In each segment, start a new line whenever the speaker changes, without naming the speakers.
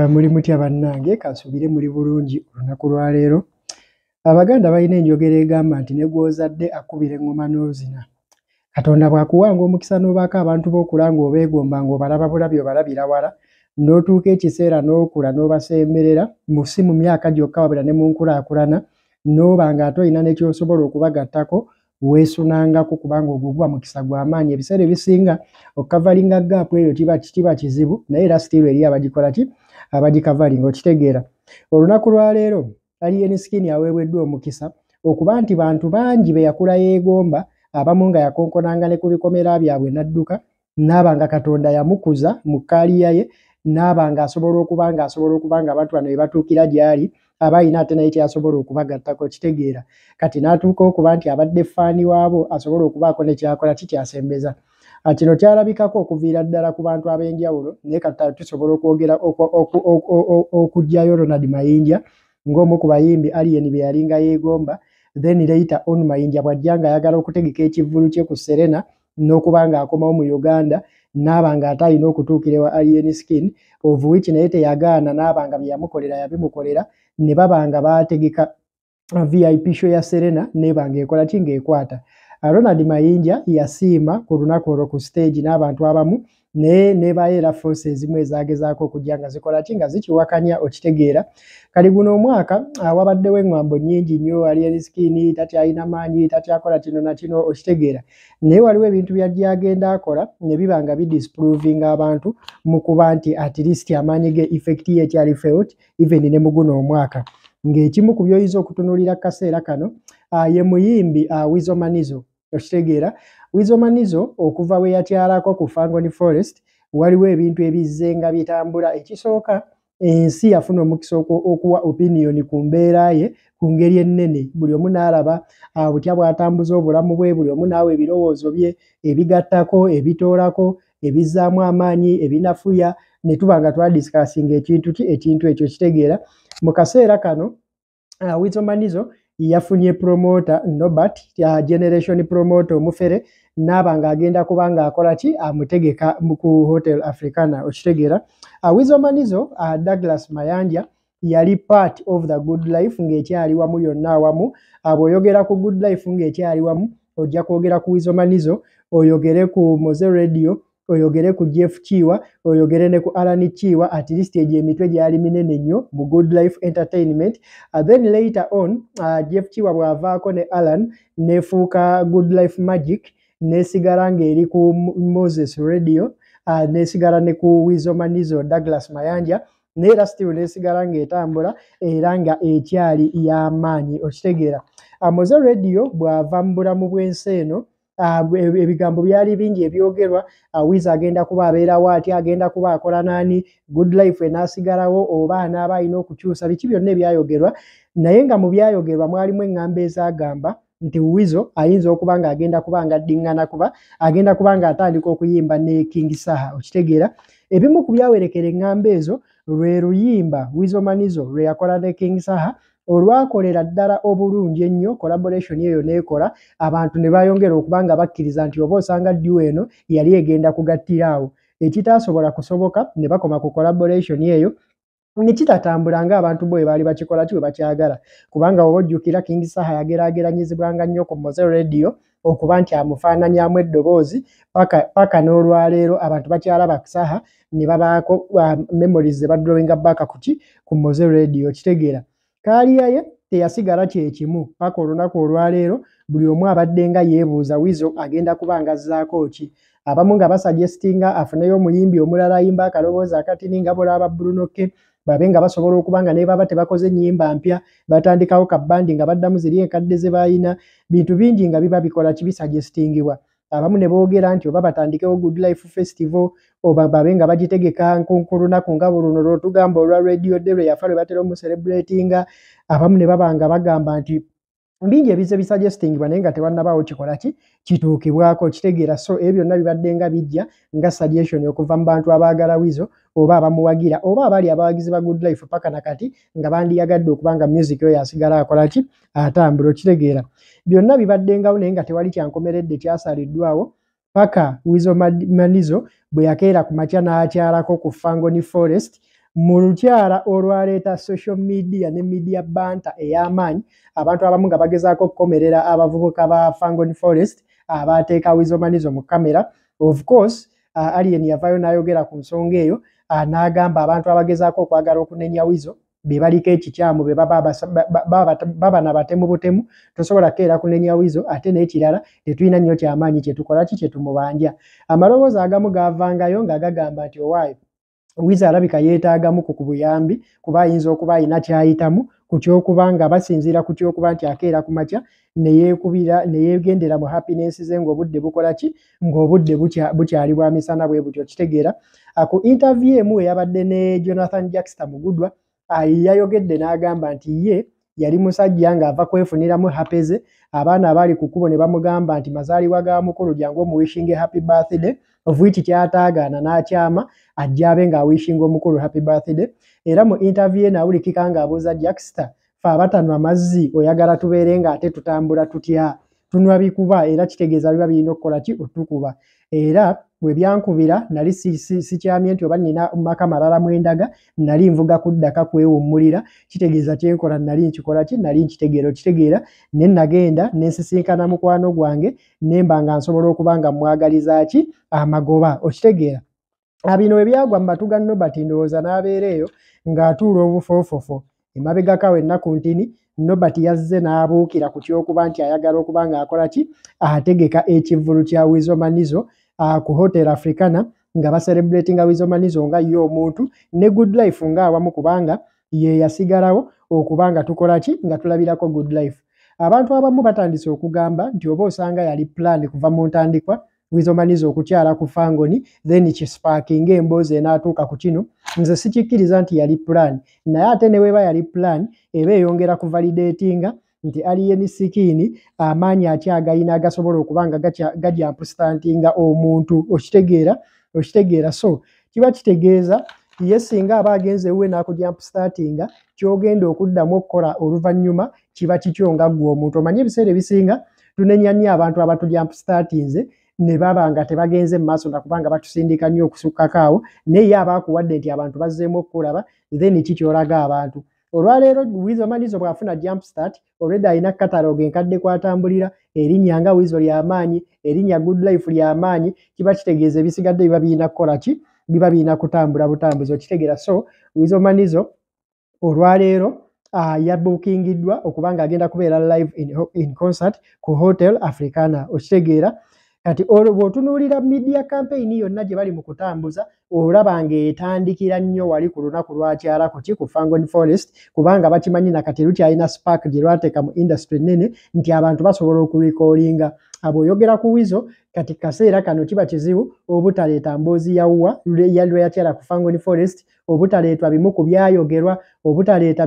Muri mutya bannange kasubire muri bulungi olunaku lwa leero. Abaganda balina enjogera egamba nti ne gw'ozadde akubira eŋŋoma n'ozina. Katonda bw'akuwanga omukisa n'obaako abantu b'okula ng'obeegomba ng'obalaba bulabi obalabira wala, n'otuuka ekiseera n'okula n'obasemberera si mu myaka gyokka wabula ne mu nkulaakulana, n'oba ng'ate olina ne ky'osobola okubagattako, weesunangako kubanga ogwo gwa mukisa gw'amaanyi. Ebiseera ebisinga okukavalinga gaapu eyo kiba kizibu, naye era sitiiru eri abagikola ki? Abagikavalinga. Okitegeera. Olunaku lwa leero Alien Skin aweeweddwa omukisa okuba nti bantu bangi be yakula yeegomba, abamu nga yakonkonanga ne ku bikomera byabwe n'adduka, n'aba nga Katonda yamukuza mu kkaaliya ye, n'aba ng'asobola okuba nga abantu bano be batuukira gy'ali, aba ayina ate naye kyasobola okubagattako. Kitegeera. Kati n'atuuka okuba nti abadde ffaani waabo, asobola okubaako ne kyakola kikyasembeza. Kino kyalabikako okuviira ddala ku bantu ab'enjawulo, naye kati tusobola okwogera okuggyayo Ronald Mayinja ng'omu ku bayimbi Alien be yalinga yeegomba, then later on Mayinja bw'ajja ng'ayagala okutegeka ekivvulu kye ku Serena n'okuba ng'akomawo mu Uganda, n'aba ng'ate alina okutuukira ewa Alien Skin, of which naye teyagaana, n'aba nga bye yamukolera yabimukolera, ne baba nga baategeka VIP show ya Serena n'eba ng'ekola ki? Ng'ekwata. Ronald Mayinja yasiima ku lunaku olwo ku stage n'abantu abamu, naye nebayo era force ezimu ezagezaako okujja nga zikola ki? Nga zikiwakanya. Okitegeera. Kali guno omwaka wabaddewo eŋŋambo nnyingi nnyo, Alien Skin takyalina maanyi, takyakola kino na kino. Okitegeera. Naye waliwo ebintu by'ajja agenda akola ne biba nga bidisprovinga abantu mu kuba nti at least amaanyi ge effect ye ekyali felt even ne mu guno omwaka. Ng'ekimu ku by'oyinza okutunuulira kaseera kano ye muyimbi Weasel Manizo. Okitegeera. Weasel Manizo okuva we yakyalako ku Fangoni Forest waliwo ebintu ebizze nga bitambula. Ekisooka, ensi yafuna omukisa okuwa opinion ku mbeera ye ku ngeri ennene. Buli omu n'alaba butya bw'atambuza obulamu bwe, buli omu n'awa ebirowoozo bye ebigattako, ebitoolako, ebizzaamu amaanyi, ebinafuya, ne tuba nga twadisikasinga ekintu ekyo. Kitegeera. Mu kaseera kano Weasel Manizo yafunye promoter Norbert, generation promoter omufere, n'aba ng'agenda kuba ng'akola ki? Amutegeka ku Hotel Africana. Okitegeera. Weasel Manizo, Douglas Mayanja yali part of the Good Life ng'ekyali wamu yonna awamu. Bw'oyogera ku Good Life ng'ekyali wamu, ojja kwogera ku Weasel Manizo, oyogere ku Moze Radio, oyogere ku Jeff Chiwa, oyogere ne ku Alan Chiwa, at least egyo emitwe gyali minene nnyo mu Good Life Entertainment. Then later on, Jeff Chiwa bw'avaako ne Alan nefuuka Good Life Magic, nesigala ng'eri ku Moses Radio, nesigala ne ku Weasel Manizo Douglas Mayanja, neera still nesigala ng'etambula era nga ekyali y'amaanyi. Okitegeera. Moze Radio bw'ava mu bulamu bw'ensi eno, ebigambo byali bingi ebyogerwa. Wiza agenda kuba abeerawo atya, agenda kuba akola naani, Good Life enaasigalawo oba anaaba alina okukyusa, biki byonna ebyayogerwa. Naye nga mu byayogerwa mwalimu eŋŋamba ezagamba nti Weasel ayinza okuba ng'agenda kuba ng'addiŋŋana kuba agenda kuba ng'atandika okuyimba ne King Saha. Okitegeera. Ebimu ku byawerekera eŋŋamba ezo lwe luyimba Weasel Manizo lwe yakola ne King Saha, olwakolera ddala obulungi ennyo, collaboration eyo n'ekola, abantu ne bayongera okuba nga bakkiriza nti oba osanga ddiwo eno yali egenda kugattira awo. Ekitaasobola kusoboka ne bakoma ku collaboration eyo, ne kitatambula ng'abantu bo bwe baali bakikola ki? Bwe bakyagala. Kubanga oba ojjukira King Saha yageraageranyizibwanga nnyo ku Moze Radio okuba nti amufaananyamu eddoboozi, paka n'olwaleero abantu bakyalaba Saha ne babaako memories ze badrowinga back ku Moze Radio. Kitegeera. Kaaliya ye teyasigala kyekimu paka olunaku olwaleero, buli omu abadde nga yeebuuza Weasel agenda kuba ngazzaako ki? Abamu nga basuggestinga afuneyo omuyimbi omulala ayimba akaloboozi akatini nga bulaba Bruno K, babe nga basobola okuba nga ne baba tebakoze nnyimba mpya, batandikawo kabbandi nga baddamu ziri enkadde ze bayina, bintu bingi nga biba bikola ki? Bisuggestingibwa. Abamu ne boogera nti oba batandikewo Good Life Festival, oba babe nga bagitegeka ku lunaku nga luno lw'otugamba olwa Radio Day lwe yafa lwe batera omucelebratinga. Abamu ne baba nga bagamba nti bingi ebizze bisuggestingibwa naye nga tewannabaawo kikola ki? Kituukibwako. Kitegeera. So ebyo byonna bibadde nga bijja nga suggestion okuva mu bantu abaagala Weasel oba abamuwagira oba abali abawagizi ba Good Life paka nakati nga bandiyagadde okuba nga music oyo asigala akola ki? Atambula. Okitegeera. Byonna bibaddengawo naye nga tewali kyankomeredde kyasaliddwawo paka Weasel Manizo bwe yakeera ku makya n'akyalako ku Fangoni Forest mu lukyala olwaleeta social media ne media banta ey'amaanyi abantu abamu nga bagezaako okukomerera abavubuka ba Fangoni Forest abateeka Wizo Manizo mu kamera. Of course Alien yavayo n'ayogera ku nsonga eyo n'agamba abantu abagezaako okwagala okunenya Wizo be baliko ekikyamu be baba nabatemu butemu tosobola keera kunenya Wizo ate n'ekirala tetulina nnyo kyamaanyi kye tukola kye tumubanja. Amaloboozi agamu gavangayo nga gagamba nti owaayo Wizo alabika yeetaagamu ku buyambi kuba ayinza okuba ayina kyayitamu ku kyokubanga basinziira ku kyokuba nti akeera ku makya neyeekubira neyeegendera mu happiness ze ng'obudde bukola ki ng'obudde bukyali bwa misana bwe butyo. Kitegeera ku interview emu eyabadde ne Jonathan Jackson Mugudwa yayogedde n'agamba nti ye yali musajja ng'ava kwefuniramu happy ze abaana abaali ku kkubo ne bamugamba nti mazaalibwa ga mukulu jangu omuwishinge happy birthday of which kyataagaana n'akyama ajja abe ng'awishinga omukulu happy birthday. Era mu interview n'awulikika ng'abuuza Jackson fe abatanwa amazzi oyagala tubeere ng'ate tutambula tutya tunwa bikuba era kitegeeza biba birina okukola ki otukuba. Era bwe byankubira nali sikyamye nti oba nina maka malala mwendaga nali nvuga kuddaka kwewummulira kitegeeza kyenkola nali nkikola ki nali nkitegeera okitegeera ne nagenda nensisinkana mukwano gwange nemba nga nsobola okuba nga mwagaliza ki amagoba okitegeera. Bino bwe byagwa mu matu ga Nobert ndowooza n'abeera eyo ng'atuula obufoofofo emabegakawe ennaku ntini Nobert yazze n'abuukira ku kyokuba nti ayagala okuba ng'akola ki ategeka ekivvulu kya Wizo Manizo ku Hotel Africana nga baselebratinga Wizo Manizo nga ye omuntu ne Good Life ng'awamu kubanga ye yasigalawo okuba nga tukola ki nga tulabirako Good Life. Abantu abamu batandise okugamba nti oba osanga yali plan kuva mu ntandikwa Wizo Manizo okukyala ku Fangoni then kisparkinga emboozi enaatuuka ku kino. Nze sikikkiriza nti yali plan naye ate ne weeba yali plan eba eyongera ku validatinga nti Alien Sikini amaanyi akyagayina agasobola okuba nga gajampustantinga omuntu okitegeera. So kiba kitegeeza ye singa aba agenze we n'akujampustantinga kyogenda okuddamu okukola oluvannyuma kiba kikyo nga ggwe omuntu omanyi ebiseera ebisinga tunenya nnyo abantu abatujampustantinze ne baba nga tebagenze mu maaso nakubanga batusindika nnyo okusukkako awo naye ye aba akuwadde nti abantu bazzeemu okukulaba then kikyolaga abantu. Olwaleero Wizo Manizo bw'afuna jumpstart already alina kataloga enkadde kwatambulira erinnya nga Wizo ly'amaanyi erinnya Good Life ly'amaanyi kiba kitegeeza ebisigadde biba birina kukola ki biba birina kutambula butambuzi okitegeera. So Wizo Manizo olwaleero yabookingiddwa okuba ng'agenda kubeera live in concert ku Hotel Africana okitegeera. Kati bw'otunuulira media campaign yonna gye bali mu kutambuza olaba ng'etandikira nnyo wali ku lunaku lwakyalako ki ku Fangoni Forest kubanga bakimanyi nakati lukyalina spark gye lwateeka mu industry nnene nti abantu basobola okulikoolinga. Bw'oyogera ku Wizo kati kaseera kano kiba kizibu obutaleeta mboozi yawwa lweyakyala ku Fangoni Forest obutaleetwa bimu ku byayogerwa obutaleeta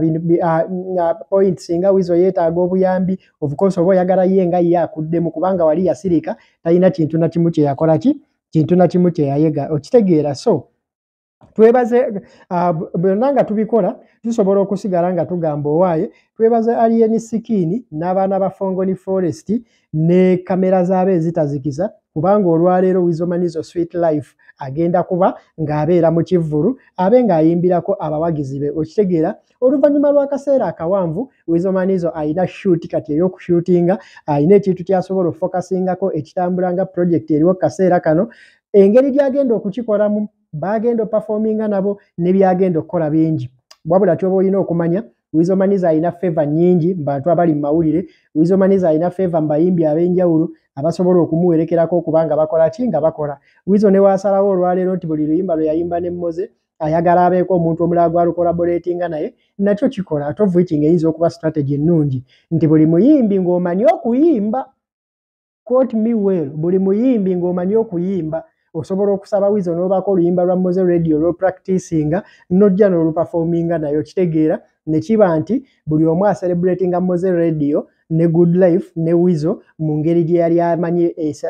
points nga Wizo yeetaaga obuyambi of course oba oyagala ye nga ye akuddemu kubanga wali yasirika talina kintu na kimu kye yakola ki kintu na kimu kye yayega okitegeera. So twebaze bonna nga tubikola tusobola okusigala nga tugamba owaaye twebaze Alien Sikini n'abaana ba Fangoni Forest ne kamera zaabe ezitazikiza kubanga olwaleero Wizo Manizo Sweet Life agenda kuba ng'abeera mu kivvulu abe ng'ayimbirako abawagizi be okitegeera. Oluvannyuma lw'akaseera akawanvu Wizo Manizo alina shoot kati ey'okushootinga alina ekintu ky'asobola okufokasingako ekitambula nga project eriwo kaseera kano engeri gy'agenda okukikolamu bagenda opafominga nabo ne byagenda okukola bingi wabula kyoba olina okumanya Wizo Manizo alina favor nnyingi mu bantu abali mu mawulire. Wizo Manizo alina favor mu bayimbi ab'enjawulo abasobola okumuwerekerako okubanga bakola ki nga bakola. Wizo ne waasalawo olwaleero nti buli luyimba lwe yayimba ne Moze ayagala abeeko omuntu omulala gw'alukolaboratinga naye nakyo kikola ate of which ng'eyinza okuba strategy ennungi nti buli muyimbi ng'omanyi okuyimba quote me well buli muyimbi ng'omanyi okuyimba osobola okusaba Wizo n'obaako oluyimba lwa Moze Radio lw'opracticinga n'ojja n'oluperforminga nayo kitegeera ne kiba nti buli omu acelebratinga Moze Radio ne Good Life ne Wizo mu ngeri gye yali amanyi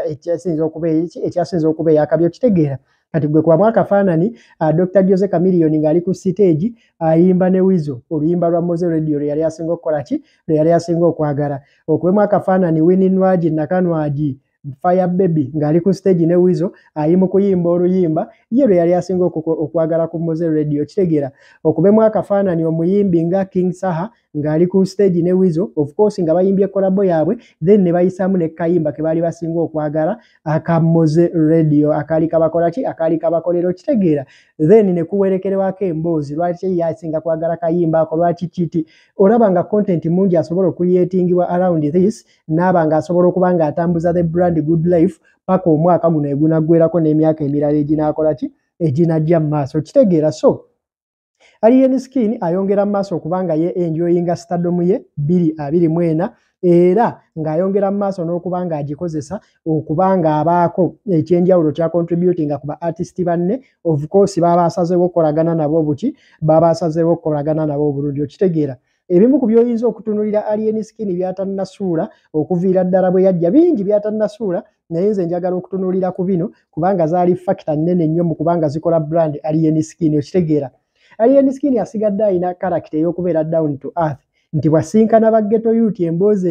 ekyasinza okuba eyakabyo kitegeera. Kati gwe kubamu akafaanani Dr. Jose Chameleone ng'ali ku stage ayimba ne Wizo oluyimba lwa Moze Radio lwe yali asinga okukola ki lwe yali asinga okwagala. Okubamu akafaanani Winnie Nwagi Nakanwagi Fire Baby ng'ali ku stage ne Weasel ali mu kuyimba oluyimba ye lwe yali asinga okwagala ku Moze Radio kitegeera okubemu akafaananyi omuyimbi nga King Saha ng'ali ku stage ne Weasel of course nga bayimbye kolabo yaabwe then ne bayisaamu ne kayimba ke baali basinga okwagala aka Moze Radio akaali kabakola ki akaali kabakolero kitegeera then ne kuwerekerwako emboozi lwaki yasinga kwagala kayimba ako lwaki kiti olaba nga content mungi asobola okuyetingibwa around this n'aba nga asobola okuba nga atambuza the brand Good Life paka omwaka guno egunaggwerako n'emyaka emirala eginaakola ki eginajja mu maaso kitegeera so Alien Skin ayongera mu maaso okubanga ye enjoyinga stardom ye 2024 era ng'ayongera mu maaso n'okubanga agikozesa okubanga abaako ekyenjawulo kya contributing ku ba artist banne of course baba asazeewo okukolagana nabo buki baba asazeewo okukolagana nabo obulungi okitegeera ebimu ku byoyinza okutunulira Alien Skin byatannasuula okuviira ddala bwe yajja bingi byatannasuula naye nze njagala okutunulira ku bino kubanga zaali factor nnene nnyo mu kubanga zikola brand Alien Skin okitegeera Alien Skin asigadde alina character ey'okubeera down to earth nti bwasinkana ba ghetto youth emboozi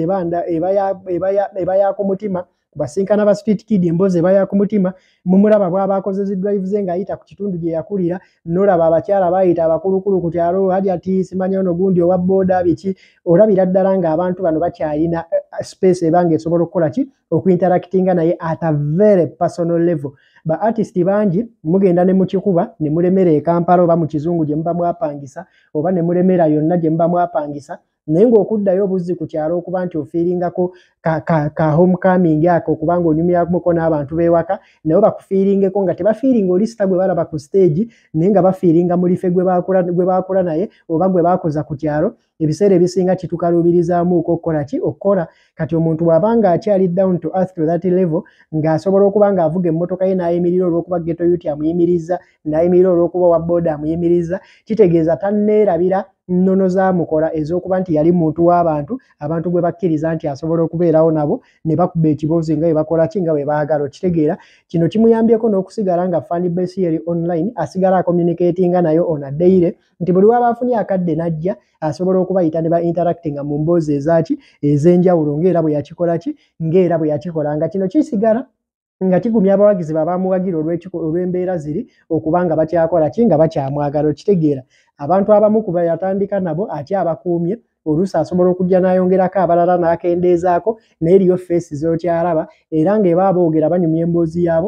eba ya ku mutima bwasinkana ba street kid emboozi eba ya ku mutima mumulaba bw'aba akozesa drive ze ng'ayita ku kitundu gye yakulira n'olaba abakyala bayita abakulukulu ku kyalo hali ati simanyi ono gundi owa booda biki olabira ddala ng'abantu bano bakyalina space ebanga esobola okukola ki okuinteractinga naye at a very personal level ba artist bangi mugenda ne mukikuba ne mulemera e Kampala oba mu kizungu gye muba mwapangisa oba ne mulemera yonna gye muba mwapangisa naye ng'okuddayo obuzzi ku kyalo okuba nti ofiiringako ka homecoming ako okubanga onyumiramuko n'abantu b'ewaka nabo bakufiiringeko nga tebafiiringa olisita gwe balaba ku stage naye nga bafiiringa mulife gwe baakula naye oba gwe baakoza ku kyalo ebiseera ebisinga kitukaluubirizaamuuko okukola ki okukola kati omuntu bw'abanga akyali down to earth to that level ng'asobola okuba ng'avuga emmotoka ye n'ayimirira olw'okuba ghetto youth amuyimiriza n'ayimirira olw'okuba owa booda amuyimiriza kitegeeza tanneerabira nnono zaamukola ez'okuba nti yali muntu w'abantu abantu gwe bakkiriza nti asobola okubeerawo nabo ne bakuba ekiboozi nga bwe bakola ki nga bwe baagala okitegeera kino kimuyambyeko n'okusigala nga fan base yeri online asigala communicatinga nayo on a daily nti buli waba afunye akadde najja asobola okubayita ne ba interactinga mu mboozi ezaki ez'enjawulo ng'era bwe yakikola ki ng'era bwe yakikola nga kino kisigala nga kigumya abawagizi babamuwagira olw'embeera ziri okubanga bakyakola ki nga bakyamwagala okitegeera abantu abamu kuba yatandika nabo ate abakuumye oluusi asobola okujja n'ayongerako abalala n'akendeezaako naye eriyo feesi z'okyalaba era ng'eba boogera banyumya emboozi yaabo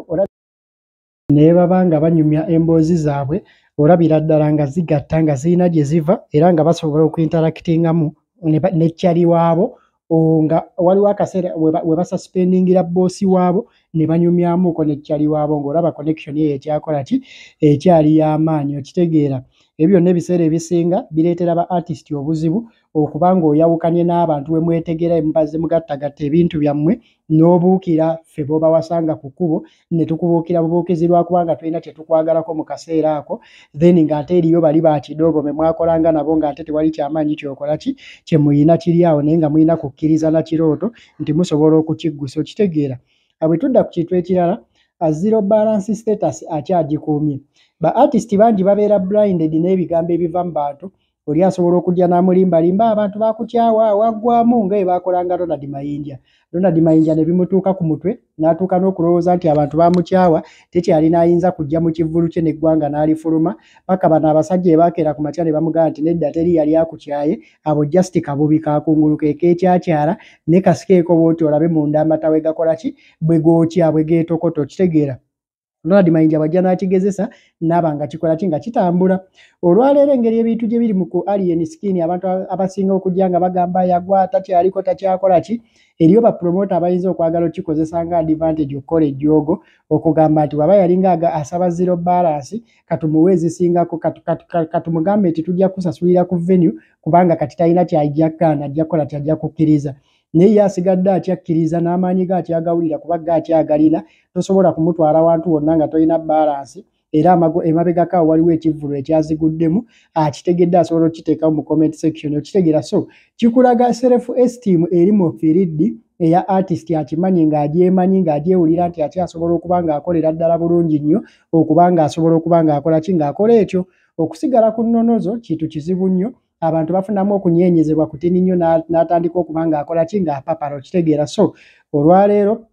naye baba nga banyumya emboozi zaabwe olabira ddala nga zigatta nga zirina gye ziva era nga basobola okuinteractingamu ne kyali waabo nga waliwo akaseera we basuspendingira boosi waabo ne banyumyamuuko ne kyali waabo ng'olaba connection ye ekyakola ki ekyali y'amaanyi okitegeera ebyo byonna ebiseera ebisinga bireetera ba artist obuzibu okuba ng'oyawukanye n'abantu we mwetegera emubaze mugattagatta ebintu byammwe n'obuukira ffe b'obawasanga ku kkubo ne tukubuukira bubuukizi lwakubanga tulina kye tukwagalako mu kaseera ako then ng'ate eriyo bali bakidoobo be mwakolanga nabo ng'ate tewali kyamaanyi kyokola ki kye muyina kiri awo naye nga muyina kukkiriza na kirooto nti musobola okukiggusa okitegeera bwe tudda ku kintu ekirala zero balance status akyagikuumye ba artist bangi babeera blinded n'ebigambo ebiva mu bantu oli asobola okujja n'amulimbalimba abantu bakukyawa waggwamu nga bwe baakolanga Ronald Mayinja ne bimutuuka ku mutwe n'atuuka n'okulowooza nti abantu bamukyawa tekyalina ayinza kujja mu kivvulu kye n'eggwanga n'alifuluma paka bano abasajja ebakeera ku makya ne bamugamba nti nedda teri yali akukyaye abo just kabubi kakungulu keekyakyala ne kasikeeko bw'oti olabe munda amata we gakola ki bwe gookya bwe geetokota okitegeera Ronald Mayinja bw'ajja n'akigezesa n'aba nga kikola ki nga kitambula olwaleero engeri ebintu gye biri mu ku Alien Skin abantu abasinga okujja nga bagamba yagwa takyaliko takyakola ki eriyo bapromota abayinza okwagala okikozesa nga advantage okukola ejjoogo okugamba nti waba yalinga asaba zero balance katumuwe ezisingako katumugambe nti tujja kusasulira ku venue kubanga kati talina kyajja kgaana ajja kukola kyajja kukkiriza naye yasigadde akyakkiriza n'amaanyi ge akyagawulira kuba ge akyagalina tosobola kumutwala wantu wonna nga tolina balance era emabegako awo waliwo ekivvulu ekyaziguddemu akitegedde asobola okiteekawo mu comment section okitegeera so kikulaga self esteem eri mu firiddi eya artist akimanyi ng'agyemanyi ng'agyewulira nti akyasobola okuba ng'akolera ddala bulungi nnyo okuba ng'asobola okuba ng'akola ki ng'akola ekyo okusigala ku nnonozo kintu kizibu nnyo abantu bafunamu okunyeenyezebwa kutini nnyo n'atandika okuba ng'akola ki ng'apapala okitegeera so olwaleero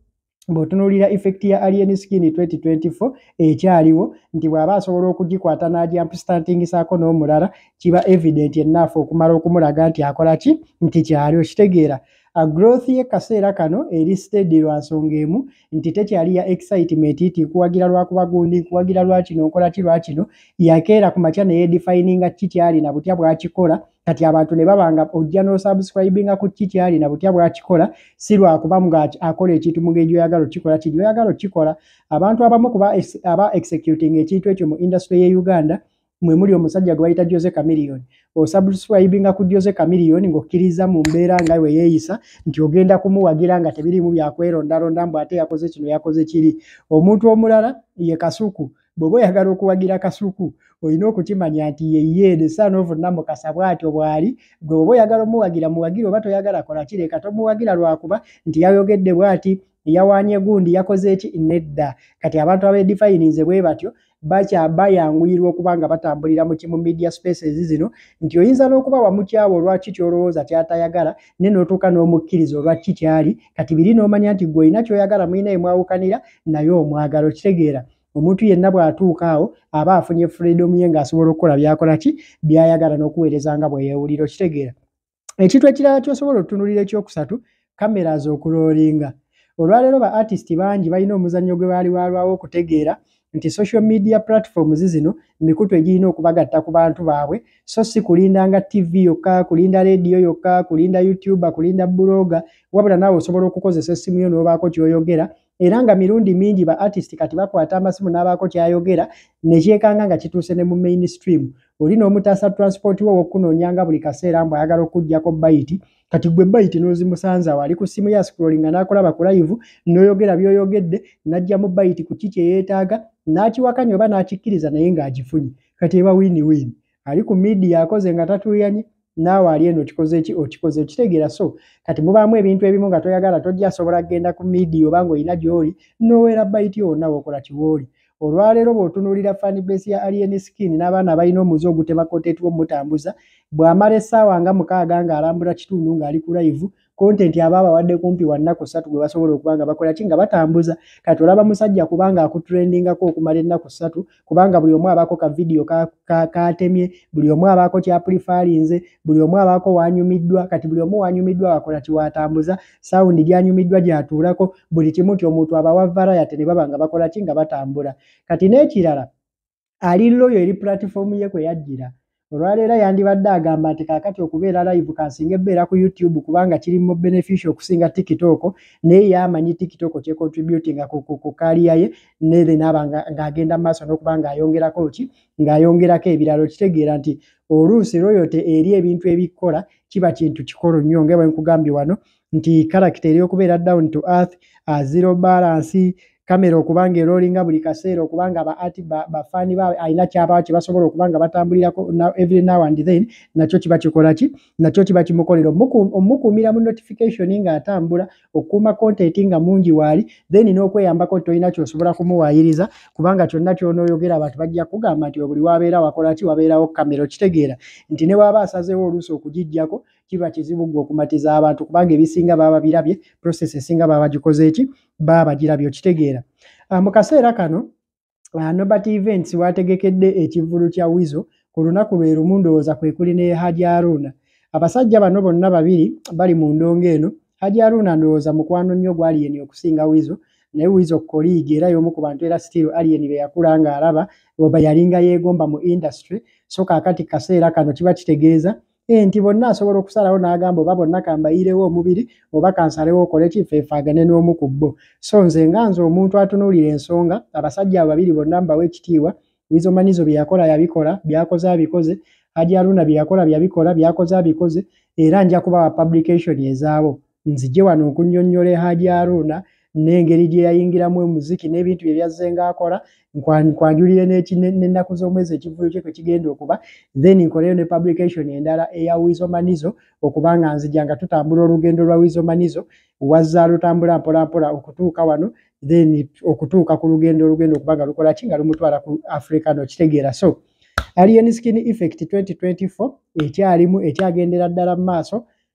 bw'otunuulira effect ya alien skin 2024 ekyaliwo nti bw'aba asobola okugikwata n'agiampustantingisaako n'omulala kiba evident enough okumala okumulaga nti akola ki nti kyali okitegeera. Growth y'ekaseera kano eri steady lwa nsonga emu nti tekyali ya excitement iti kuwagira lwakuba gundi kuwagira lwakino nkola ki lwakino yakeera ku makya ne yedefininga kikyali na butya bwakikola kati abantu ne babanga ojja no subscribinga ku kikyali na butya bwakikola si lwakuba nga akola ekintu mu ngeri gy'oyagala okikola kiri oyagala okikola. Abantu abamu kuba executing ekintu ekyo mu industry ye Uganda mwe muli omusajja gwe bayita Jose Chameleone. Osubscribinga ku Jose Chameleone ng'okkiriza mu mbeera nga we yeeyisa nti ogenda kumuwagira nga tebirimu byakwerondaronda mbu ate yakoze kino yakoze kiri. Omuntu omulala ye Kasuku. Bw'oba oyagala okuwagira Kasuku olina okukimanya nti ye the son of Namukasa bw'atyo bw'ali. Gwe bw'oba oyagala omuwagira muwagira oba toyagala kola kireka tomuwagira lwakuba nti yayogedde bw'ati yawaanye gundi yakoze eki nedda. Kati abantu abedefininze bwe batyo bayanguyirwa okuba nga batambulira mu media spaces zino nti oyinza n'okuba wamukyawa olwaki kyolowooza kyatayagala ne n'otuuka n'omukkiriza olwaki kyali kati biri n'omanya nti gwe olina kyoyagala mulina emwawukanira naye omwagala okitegeera. Omuntu yenna bw'atuuka awo aba afunye freedom ye ng'asobola okukola byakola ki byayagala n'okuweereza nga bwe yeewulira okitegeera. Ekintu ekirala ky'osobola otunuulira ekyokusatu kamera z'okuloolinga. Olwaleero ba artist bangi balina omuzannyo gwe baali walwawo okutegeera nti social media platforms zino mikutu egirina okubagatta ku bantu baabwe so si kulindanga TV yokka kulinda radio yokka kulinda YouTube kulinda blogger wabula naawe osobola okukozesa essimu yo n'obaako ky'oyogera era nga mirundi mingi ba artist kati bakwata amasimu n'abaako ky'ayogera ne kyekanga nga kituuse ne mu mainstream. Oli n'omutaasa transport wo w'okunoonyanga buli kaseera mbu ayagala okuggyako bayiti kati gwe bayiti n'ozimusanza wali ku simu ya scrollinga n'akolaba ku live n'oyogera by'oyogedde n'ajja mu bayiti ku kiki yeetaaga n'akiwakanya oba n'akikkiriza naye ng'agifunye kati eba win-win. Ali ku media akoze nga tatuuyanye naawe ali eno okikoze okitegeera. So kati mubaamu ebintu ebimu nga toyagala tojja sobola kgenda ku media oba ng'olina gy'oli n'oweera bayiti yonna wokola kiwooli. Olwaleero bw'otunuulira fan base ya alien skin n'abaana abalina omuze ogutema konteeti w'omutambuza bw'amala essaawa nga 6 ng'alambula kitundu ng'ali ku live content aba abawadde kumpi wa nnaku 3 gwe basobola okuba nga bakola ki nga batambuza. Kati olaba musajja kubanga akutrendingako okumala ennaku 3 kubanga buli omu abaako ka video katemye buli omu abaako kyapulifalinze buli omu abaako wanyumiddwa kati buli omu wanyumiddwa wakola kiwatambuza sound gyanyumiddwa gyatuulako buli kimu ti omuntu abawa variety ne baba nga bakola ki nga batambula. Kati n'ekirala ali loyo eri platform ye kwe yajjira. Olwaleero yandibadde agamba nti kaakati okubeera live kansinga ebbeera ku YouTube kubanga kiri mu beneficial okusinga TikTok naye yamanyi TikTok kye contributinga ku kaliya ye nere naba ng'agenda maaso n'okuba ng'ayongerako ki ng'ayongerako ebirala okitegeera nti oluusi royote eri ebintu ebikola kiba kintu kikolo nnyo nga bwe nkugambye wano nti character eri okubeera down to earth zero balance kamera okubanga erolinga buli kaseera okubanga bafaani baabwe alina kyabaawo kye basobola okubanga batambulirako every now and then nakyo kiba kikola ki nakyo kiba kimukolera omukuumira mu notification ng'atambula okukuuma content nga mungi waali then n'okweyambako tolina kyosobola kumuwaayiriza kubanga kyonna ky'onooyogera abantu bajja kugamba nti buli wabeera wakola ki wabeerawo kamera okitegeera nti ne waaba asazeewo oluusi okugijjako kiba kizibu gwe okumatiza abantu kubanga ebisinga baba birabye process esinga baba bagikoze eki baba bagirabye okitegeera. Mu kaseera kano Nobert Events wategekedde ekivvulu kya Weasel ku lunaku lwe lumu ndowooza kwe kuli ne Haji Haruna. Abasajja bano bonna babiri bali mu ndongo eno. Haji Haruna ndowooza mukwano nnyo gwa Alien okusinga Weasel naye Weasel colleague era y'omu ku bantu era still Alien be yakula ng'alaba oba yalinga yeegomba mu industry so kaakati kaseera kano kiba kitegeeza nti bonna asobola okusalawo n'agamba oba bonna kambayirewo omubiri oba kansalewo okole kifeefaagane n'omu ku bo. So nze nga nze omuntu atunuulira ensonga abasajja abo babiri bonna mbawa ekitiibwa. Weasel Manizo bye yakola yabikola byakoze abikoze Haji Haruna bye yakola byabikola byakoze abikoze era nja kubawa publication ezaabo nzije wano okunnyonnyola Haji Haruna n'engeri gye yayingiramu omuziki n'ebintu bye byazze ng'akola nkwanjulire n'ennaku z'omwezi ekivvulu kye kwe kigenda okuba then nkoleyo ne publication endala eya Weasel Manizo okubanga nzija nga tutambula olugendo lwa Weasel Manizo wazza lutambula mpolampola okutuuka wano then okutuuka ku lugendo okubanga lukola ki nga lumutwala ku Africa n'okitegeera. So Alien Skin Effect 2024 ekyalimu ekyagendera ddala mu maaso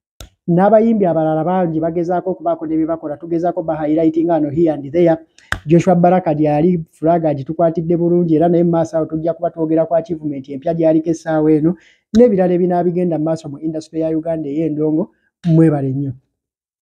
n'abayimbi abalala bangi bagezaako okubaako ne bye bakola tugezaako ba highlighting ano here and there. Joshua Baraka gyali flaga gitukwatidde bulungi era naye mu maaso awo tujja kuba twogera ku achievement empya gyaliko essaawa eno n'ebirala ebinaabigenda mu maaso mu industry ya Uganda ey'endongo. Mwebale nnyo.